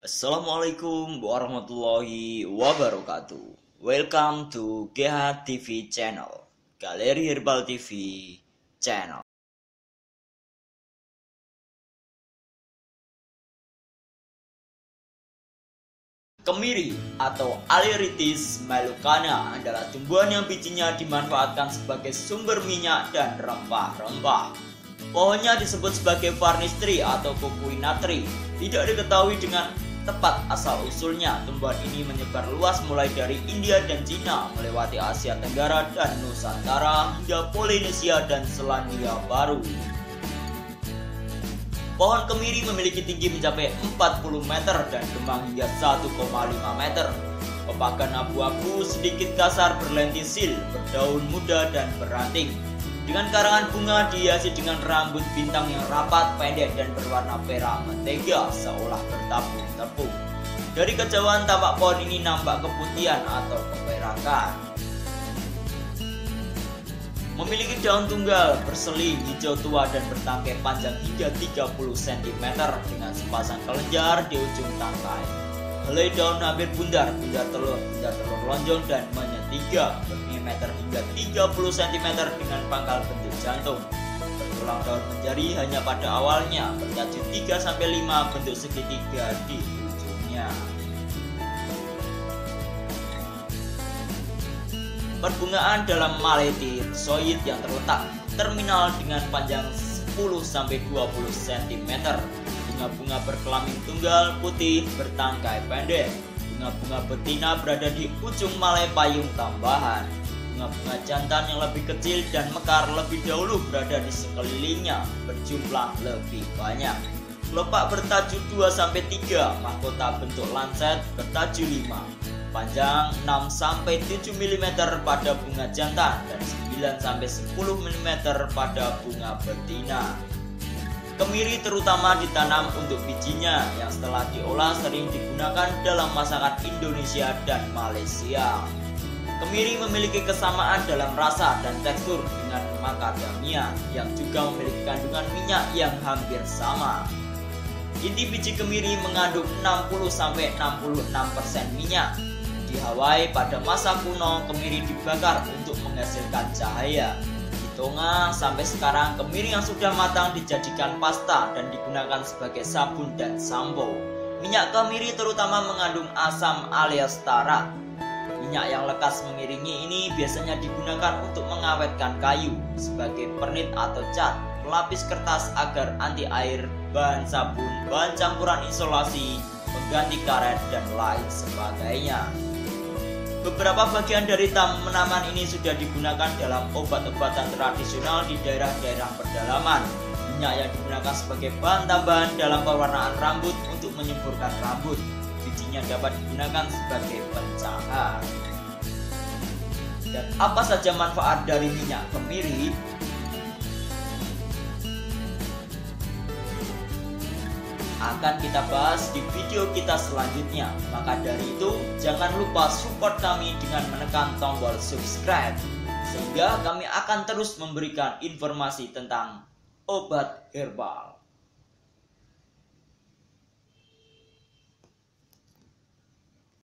Assalamualaikum warahmatullahi wabarakatuh. Welcome to GH TV Channel, Galeri Herbal TV Channel. Kemiri atau Aleritis melucana adalah tumbuhan yang bijinya dimanfaatkan sebagai sumber minyak dan rempah-rempah. Pohonnya disebut sebagai varnish tree atau cocoa tree. Tidak diketahui dengan tepat asal-usulnya. Tumbuhan ini menyebar luas mulai dari India dan Cina, melewati Asia Tenggara dan Nusantara, hingga Polinesia dan Selandia Baru. Pohon kemiri memiliki tinggi mencapai 40 meter dan kembang hingga 1,5 meter. Pepakan abu-abu sedikit kasar berlentisil, berdaun muda dan beranting. Dengan karangan bunga dihiasi dengan rambut bintang yang rapat, pendek dan berwarna perak mentega seolah bertabung-tabung. Dari kejauhan tampak pohon ini nampak keputihan atau keperakan. Memiliki daun tunggal, berseli, hijau tua dan bertangkai panjang hingga 30 cm dengan sepasang kelenjar di ujung tangkai. Helai daun hampir bundar telur lonjong dan menyetiga, berdiameter hingga 30 cm dengan pangkal bentuk jantung. Bertulang daun menjari hanya pada awalnya, bertajuk 3-5 bentuk segitiga di ujungnya. Perbungaan dalam Malethisoid yang terletak terminal dengan panjang 10-20 cm. Bunga-bunga berkelamin tunggal putih bertangkai pendek. Bunga-bunga betina berada di ujung malai payung tambahan. Bunga-bunga jantan yang lebih kecil dan mekar lebih dahulu berada di sekelilingnya, berjumlah lebih banyak. Kelopak bertajuk 2-3, mahkota bentuk lancet bertajuk 5. Panjang 6-7 mm pada bunga jantan dan 9-10 mm pada bunga betina. Kemiri terutama ditanam untuk bijinya yang setelah diolah sering digunakan dalam masakan Indonesia dan Malaysia. Kemiri memiliki kesamaan dalam rasa dan tekstur dengan macadamia yang juga memiliki kandungan minyak yang hampir sama. Inti biji kemiri mengandung 60-66% minyak. Di Hawaii pada masa kuno, kemiri dibakar untuk menghasilkan cahaya. Di Tonga sampai sekarang, kemiri yang sudah matang dijadikan pasta dan digunakan sebagai sabun dan sampo. Minyak kemiri terutama mengandung asam alias tarat. Minyak yang lekas mengiringi ini biasanya digunakan untuk mengawetkan kayu, sebagai pernit atau cat, pelapis kertas agar anti air, bahan sabun, bahan campuran isolasi, pengganti karet, dan lain sebagainya. Beberapa bagian dari tanaman ini sudah digunakan dalam obat-obatan tradisional di daerah-daerah pedalaman. Minyak yang digunakan sebagai bahan tambahan dalam pewarnaan rambut untuk menyuburkan rambut. Bijinya dapat digunakan sebagai pencahar. Dan apa saja manfaat dari minyak kemiri? Akan kita bahas di video kita selanjutnya. Maka dari itu, jangan lupa support kami dengan menekan tombol subscribe, sehingga kami akan terus memberikan informasi tentang obat herbal.